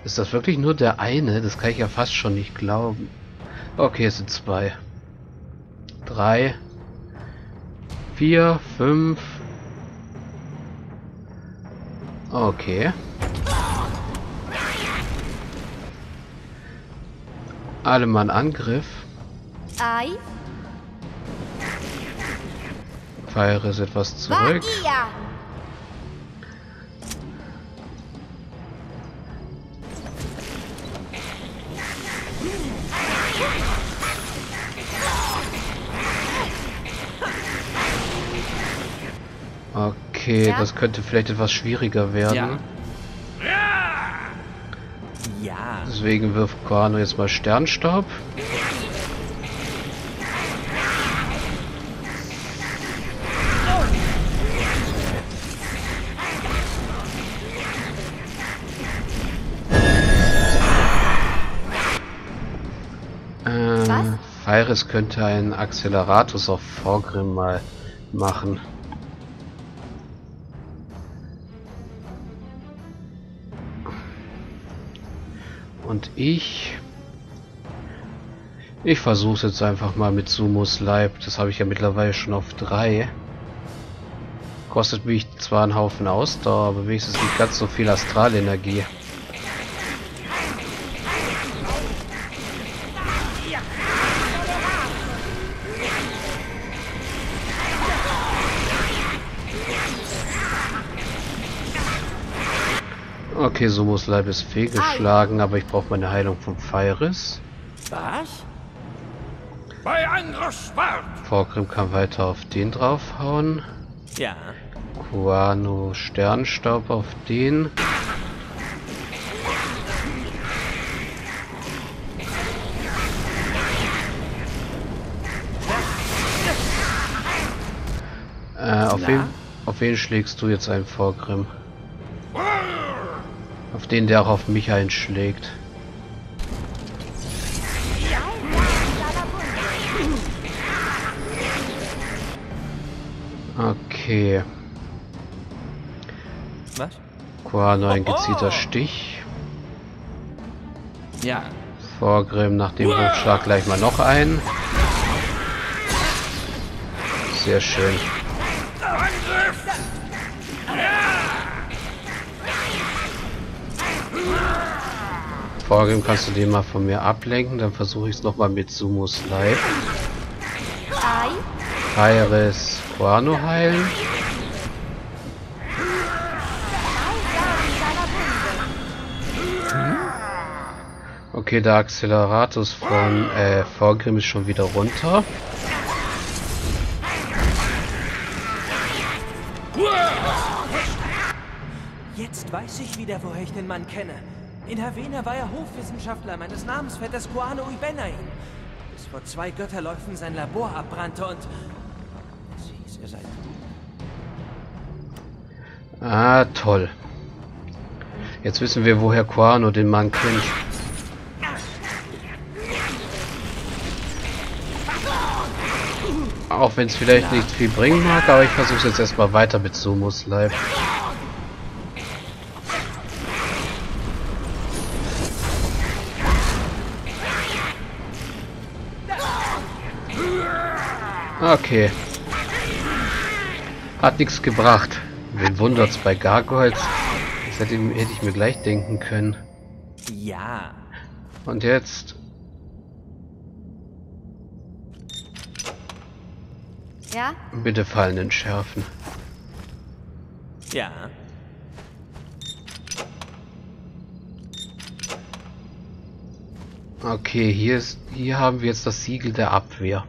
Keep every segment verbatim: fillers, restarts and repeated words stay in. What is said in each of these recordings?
Ist das wirklich nur der eine? Das kann ich ja fast schon nicht glauben. Okay, es sind zwei. Drei. Vier, fünf. Okay. Alle mal einen Angriff. Ei. Feiere ist etwas zurück. Vaia. Okay, Ja? das könnte vielleicht etwas schwieriger werden. Ja. Ja. Deswegen wirft Guano jetzt mal Sternstaub. Was? Feiris könnte einen Acceleratus auf Vorgrim mal machen. Und ich... Ich versuche es jetzt einfach mal mit Sumos Leib. Das habe ich ja mittlerweile schon auf drei. Kostet mich zwar einen Haufen Ausdauer, aber wenigstens nicht ganz so viel Astralenergie. Okay, Sumos Leib ist fehlgeschlagen, aber ich brauche meine Heilung vom Feiris. Was? Bei Angriffswort! Vorgrim kann weiter auf den draufhauen. Ja. Guano Sternstaub auf den. Äh, auf wen, auf wen schlägst du jetzt ein, Vorgrim? Auf den, der auch auf mich einschlägt. Okay. Was? Guano, ein Oh, oh. gezielter Stich. Ja. Vorgrim nach dem Wurfschlag gleich mal noch ein. Sehr schön. Angriff! Vorgrim, kannst du den mal von mir ablenken? Dann versuche ich es nochmal mit Sumos Leib. Ei. Feiris Guano heilen. Okay, der Acceleratus von äh, Vorgrim ist schon wieder runter. Jetzt weiß ich wieder, woher ich den Mann kenne. In Havena war er Hofwissenschaftler meines Namensvetters Guano Ibenain. Bis vor zwei Götterläufen sein Labor abbrannte und... Es hieß, er sei tot. Ah, toll. Jetzt wissen wir, woher Guano den Mann kennt. Auch wenn es vielleicht nicht viel bringen mag, aber ich versuche es jetzt erstmal weiter mit Sumos Leib. Okay. Hat nichts gebracht. Wen wundert's bei Gargoyles? Das hätte, hätte ich mir gleich denken können. Ja. Und jetzt? Ja? Bitte Fallen entschärfen. Ja. Okay, hier ist, hier haben wir jetzt das Siegel der Abwehr.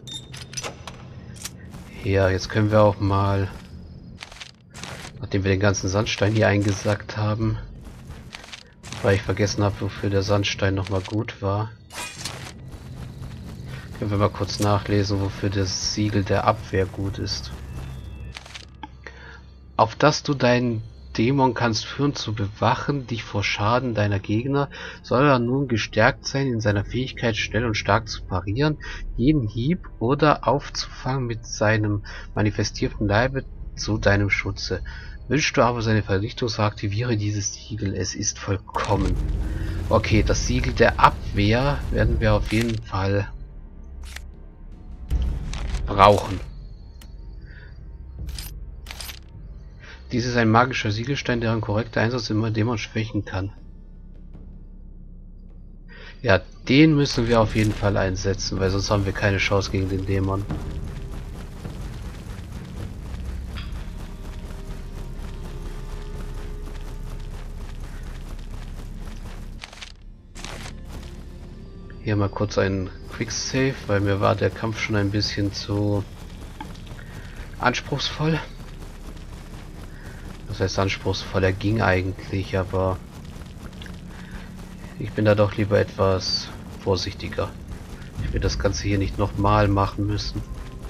Ja, jetzt können wir auch mal, nachdem wir den ganzen Sandstein hier eingesackt haben, weil ich vergessen habe, wofür der Sandstein nochmal gut war, können wir mal kurz nachlesen, wofür das Siegel der Abwehr gut ist. Auf das du deinen Dämon kannst führen zu bewachen, dich vor Schaden deiner Gegner, soll er nun gestärkt sein in seiner Fähigkeit, schnell und stark zu parieren, jeden Hieb oder aufzufangen mit seinem manifestierten Leibe zu deinem Schutze. Wünschst du aber seine Vernichtung, so aktiviere dieses Siegel. Es ist vollkommen. Okay, das Siegel der Abwehr werden wir auf jeden Fall brauchen. Dies ist ein magischer Siegelstein, deren korrekter Einsatz immer Dämon schwächen kann. Ja, den müssen wir auf jeden Fall einsetzen, weil sonst haben wir keine Chance gegen den Dämon. Hier mal kurz ein Quick Save, weil mir war der Kampf schon ein bisschen zu anspruchsvoll. Das heißt anspruchsvoll, er ging eigentlich, aber ich bin da doch lieber etwas vorsichtiger. Ich will das Ganze hier nicht nochmal machen müssen.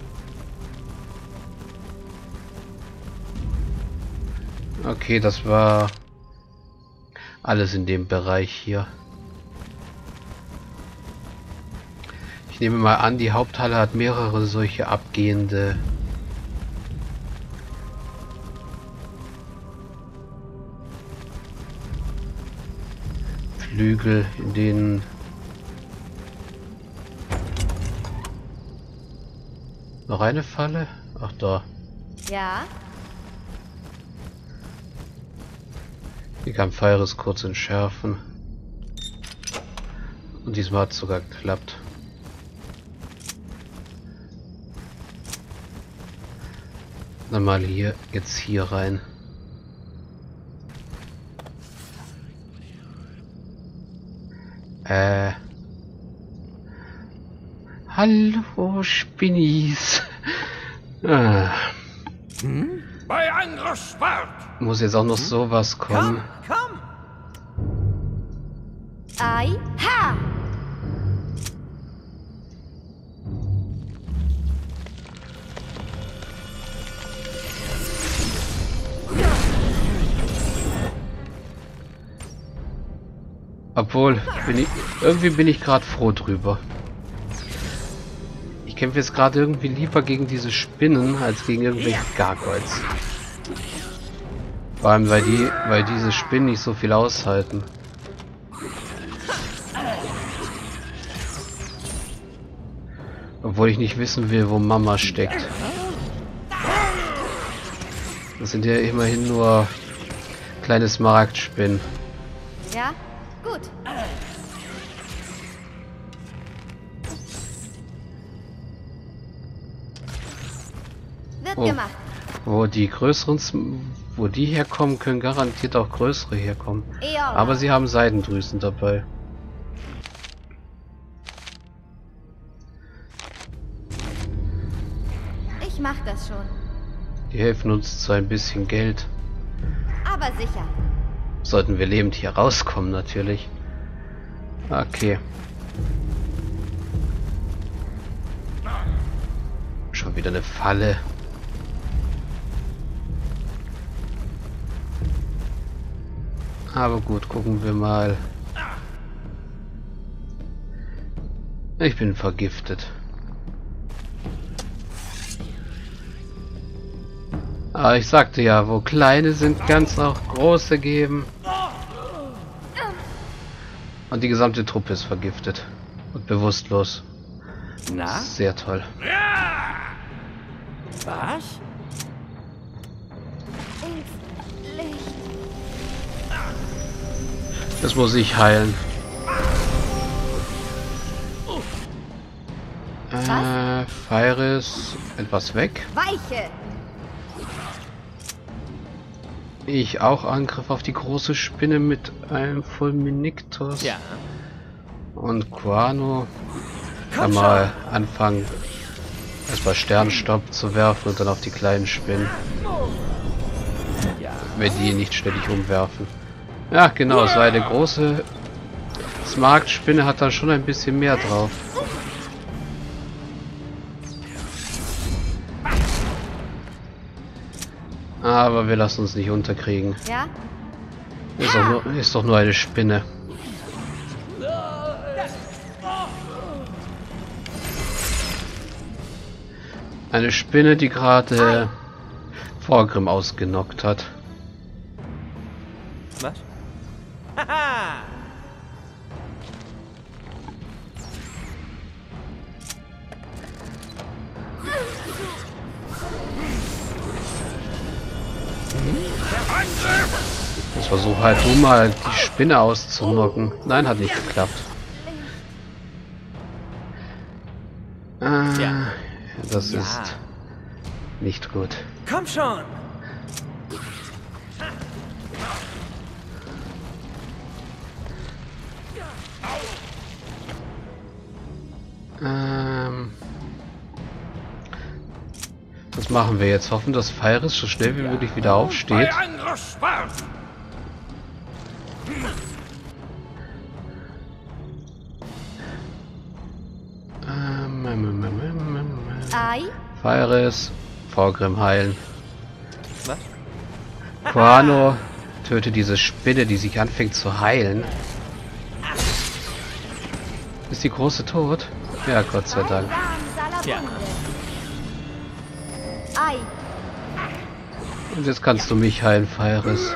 Okay, das war alles in dem Bereich hier. Ich nehme mal an, die Haupthalle hat mehrere solche abgehende Flügel, in denen noch eine Falle? Ach da. Ja? Die kann Fires kurz entschärfen. Und diesmal hat es sogar geklappt. Dann mal hier, jetzt hier rein. Äh. Hallo, Spinnis. Ah. Hm? Bei Angriffswort! Muss jetzt auch noch sowas kommen. Komm, komm! Ei, ha! Obwohl, bin ich, irgendwie bin ich gerade froh drüber. Ich kämpfe jetzt gerade irgendwie lieber gegen diese Spinnen als gegen irgendwelche Gargoyles. Vor allem, weil die, weil diese Spinnen nicht so viel aushalten. Obwohl ich nicht wissen will, wo Mama steckt. Das sind ja immerhin nur kleine Smaragdspinnen. Ja? Gut. Wird Oh. gemacht. Wo die größeren, Sm- wo die herkommen, können garantiert auch größere herkommen. Eon. Aber sie haben Seidendrüsen dabei. Ich mach das schon. Die helfen uns zu ein bisschen Geld. Aber sicher. Sollten wir lebend hier rauskommen, natürlich. Okay. Schon wieder eine Falle. Aber gut, gucken wir mal. Ich bin vergiftet. Aber ich sagte ja, wo kleine sind, kann es auch große geben. Und die gesamte Truppe ist vergiftet. Und bewusstlos. Na? Sehr toll. Was? Ins Licht. Das muss ich heilen. Äh, Fire ist etwas weg. Weiche. Ich auch Angriff auf die große Spinne mit einem Fulminictus. Ja. Und Guano kann mal anfangen, erstmal Sternstaub zu werfen und dann auf die kleinen Spinnen. Ja. Wenn die nicht ständig umwerfen. Ja, genau, so eine große Smaragdspinne hat dann schon ein bisschen mehr drauf. Aber wir lassen uns nicht unterkriegen. Ja? Ist doch nur, ist doch nur eine Spinne. Eine Spinne, die gerade Thorgrim ausgenockt hat. Was? Haha! Jetzt versuch halt du mal die Spinne auszunocken. Nein, hat nicht geklappt. Ah, Ja. das Ja. ist nicht gut. Komm schon! Ähm, was machen wir jetzt? Hoffen, dass Feiris so schnell wie möglich wieder aufsteht. Bei Angriff Spart! Ähm, ähm, ähm, ähm, ähm, ähm. Ei? Feiris, Thorgrim heilen. Was? Quano, töte diese Spinne, die sich anfängt zu heilen. Ist die große tot? Ja, Gott sei Dank. Ja. Ei. Und jetzt kannst du mich heilen, Feiris.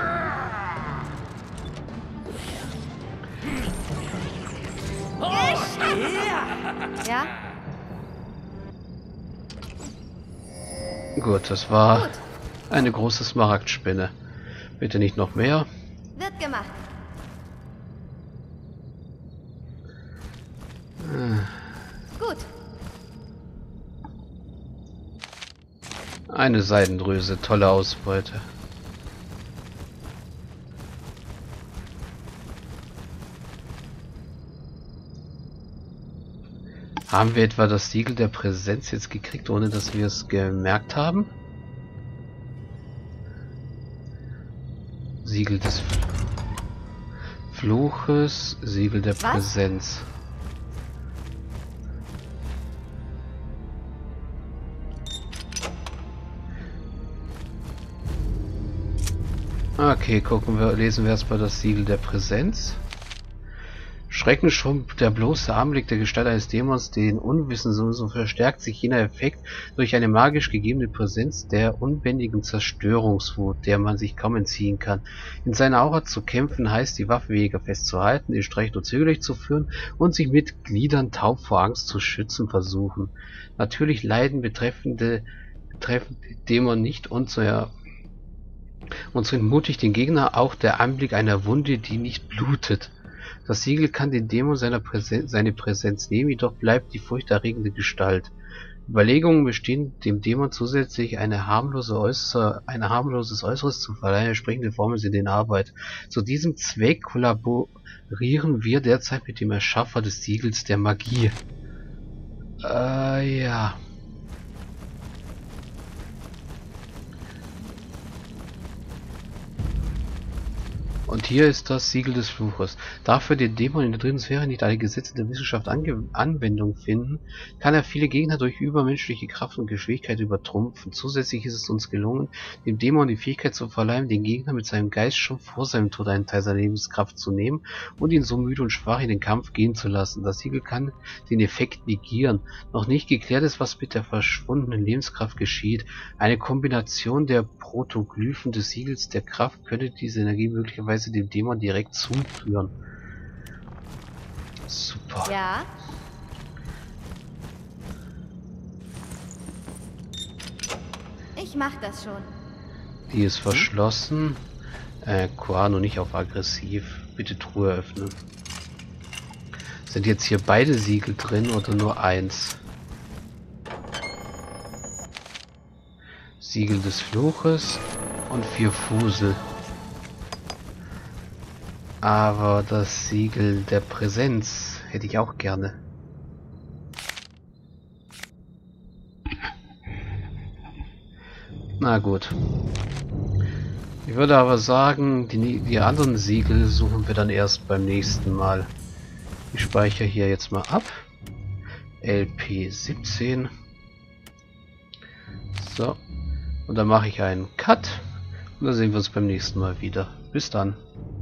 Ja? Gut, das war Gut. eine große Smaragdspinne. Bitte nicht noch mehr. Wird gemacht. Gut. Eine Seidendrüse, tolle Ausbeute. Haben wir etwa das Siegel der Präsenz jetzt gekriegt, ohne dass wir es gemerkt haben? Siegel des Fluches, Siegel der Was? Präsenz. Okay, gucken wir, lesen wir erstmal das Siegel der Präsenz. Schrecken schon der bloße Anblick der Gestalt eines Dämons, den Unwissen, so, so verstärkt sich jener Effekt durch eine magisch gegebene Präsenz der unbändigen Zerstörungswut, der man sich kaum entziehen kann. In seiner Aura zu kämpfen heißt, die Waffenjäger festzuhalten, den Streich nur zögerlich zu führen und sich mit Gliedern taub vor Angst zu schützen versuchen. Natürlich leiden betreffende, betreffende Dämon nicht und so ja und so entmutigt den Gegner auch der Anblick einer Wunde, die nicht blutet. Das Siegel kann den Dämon seiner Präsen seine Präsenz nehmen, jedoch bleibt die furchterregende Gestalt. Überlegungen bestehen, dem Dämon zusätzlich eine harmlose Äußer ein harmloses Äußeres zu verleihen, entsprechende Formeln sind in Arbeit. Zu diesem Zweck kollaborieren wir derzeit mit dem Erschaffer des Siegels der Magie. Äh, ja. Und hier ist das Siegel des Fluches. Dafür den Dämon in der dritten Sphäre nicht alle Gesetze der Wissenschaft Ange Anwendung finden, kann er viele Gegner durch übermenschliche Kraft und Geschwindigkeit übertrumpfen. Zusätzlich ist es uns gelungen, dem Dämon die Fähigkeit zu verleihen, den Gegner mit seinem Geist schon vor seinem Tod einen Teil seiner Lebenskraft zu nehmen und ihn so müde und schwach in den Kampf gehen zu lassen. Das Siegel kann den Effekt negieren. Noch nicht geklärt ist, was mit der verschwundenen Lebenskraft geschieht. Eine Kombination der Protoglyphen des Siegels der Kraft könnte diese Energie möglicherweise dem Dämon direkt zuführen. Super. Ja? Ich mach das schon. Die ist verschlossen. Äh, Quano nicht auf aggressiv. Bitte Truhe öffnen. Sind jetzt hier beide Siegel drin oder nur eins? Siegel des Fluches und vier Fusel. Aber das Siegel der Präsenz hätte ich auch gerne. Na gut. Ich würde aber sagen, die, die anderen Siegel suchen wir dann erst beim nächsten Mal. Ich speichere hier jetzt mal ab. L P siebzehn. So. Und dann mache ich einen Cut. Und dann sehen wir uns beim nächsten Mal wieder. Bis dann.